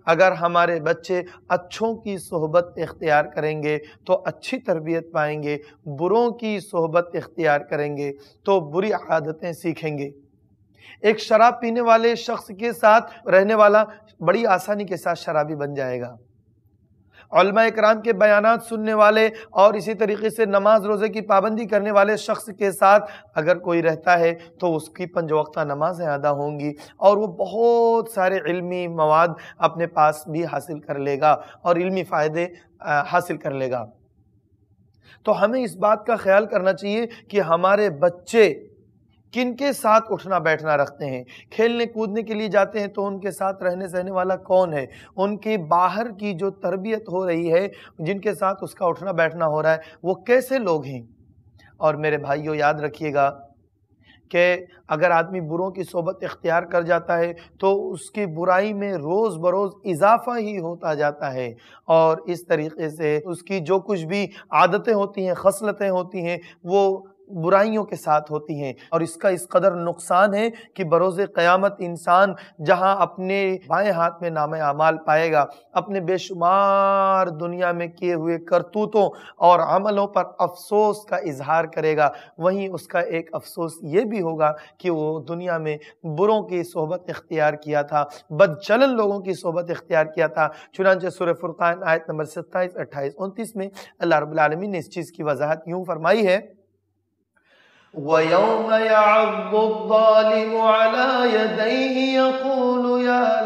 اگر ہمارے بچے اچھوں کی صحبت اختیار کریں گے تو اچھی تربیت پائیں گے، بروں کی صحبت اختیار کریں گے تو بری عادتیں سیکھیں گے۔ ایک شراب پینے والے شخص کے ساتھ رہنے والا بڑی آسانی کے ساتھ شرابی بن جائے گا۔ علماء اکرام کے بیانات سننے والے اور اسی طریقے سے نماز روزے کی پابندی کرنے والے شخص کے ساتھ اگر کوئی رہتا ہے تو اس کی 5 وقتہ نمازیں ادا ہوں گی اور وہ بہت سارے علمی مواد اپنے پاس بھی حاصل کر لے گا اور علمی فائدے حاصل کر لے گا۔ تو ہمیں اس بات کا خیال کرنا چاہیے کہ ہمارے بچے کن کے ساتھ اٹھنا بیٹھنا رکھتے ہیں، کھیلنے کودنے کے لیے جاتے ہیں تو ان کے ساتھ رہنے سہنے والا کون ہے، ان کی باہر کی جو تربیت ہو رہی ہے، جن کے ساتھ اس کا اٹھنا بیٹھنا ہو رہا ہے، وہ کیسے لوگ ہیں۔ اور میرے بھائیو یاد رکھیے گا کہ اگر آدمی بروں کی صحبت اختیار کر جاتا ہے تو اس کی برائی میں روز بروز اضافہ ہی ہوتا جاتا ہے، اور اس طریقے سے اس کی جو کچھ بھی عادتیں ہوتی ہیں، خصلتیں ہوتی ہیں، وہ برائیوں کے ساتھ ہوتی ہیں، اور اس کا اس قدر نقصان ہے کہ بروز قیامت انسان جہاں اپنے بائیں ہاتھ میں نامہ اعمال پائے گا، اپنے بے شمار دنیا میں کیے ہوئے کرتوتوں اور عملوں پر افسوس کا اظہار کرے گا، وہیں اس کا ایک افسوس یہ بھی ہوگا کہ وہ دنیا میں بروں کی صحبت اختیار کیا تھا، بد چلن لوگوں کی صحبت اختیار کیا تھا۔ چنانچہ سورہ فرقان آیت نمبر 27، 28، 29 میں اللہ رب العالمین نے اس چیز کی وضاحت یوں فرمائی ہے، وَيَوْمَ يَعَضُّ الظَّالِمُ عَلَى يَدَيْهِ يَقُولُ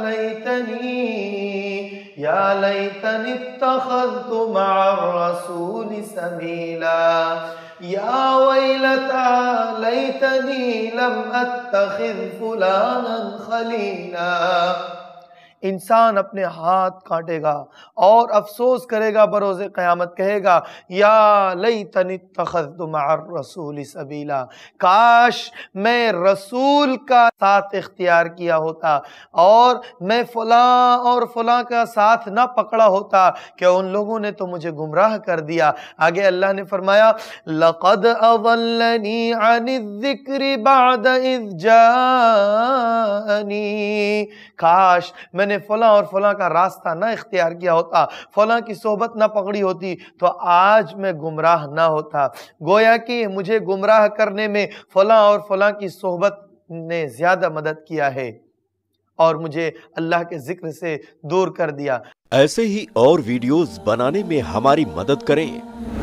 يَا لَيْتَنِي اتَّخَذْتُ مَعَ الرَّسُولِ سَبِيلًا يَا وَيْلَتَىٰ لَيْتَنِي لَمْ أَتَّخِذْ فُلَانًا خَلِيلًا۔ انسان اپنے ہاتھ کاٹے گا اور افسوس کرے گا، بروز قیامت کہے گا یا لیتنی اتخذت مع الرسول سبیلا، کاش میں رسول کا ساتھ اختیار کیا ہوتا اور میں فلاں اور فلاں کا ساتھ نہ پکڑا ہوتا کہ ان لوگوں نے تو مجھے گمراہ کر دیا۔ آگے اللہ نے فرمایا لقد اضلنی عن الذکر بعد اذ جاءنی، کاش میں نے فلاں اور فلاں کا راستہ نہ اختیار کیا ہوتا، فلاں کی صحبت نہ پکڑی ہوتی تو آج میں گمراہ نہ ہوتا۔ گویا کہ مجھے گمراہ کرنے میں فلاں اور فلاں کی صحبت نے زیادہ مدد کیا ہے اور مجھے اللہ کے ذکر سے دور کر دیا۔ ایسے ہی اور ویڈیوز بنانے میں ہماری مدد کریں۔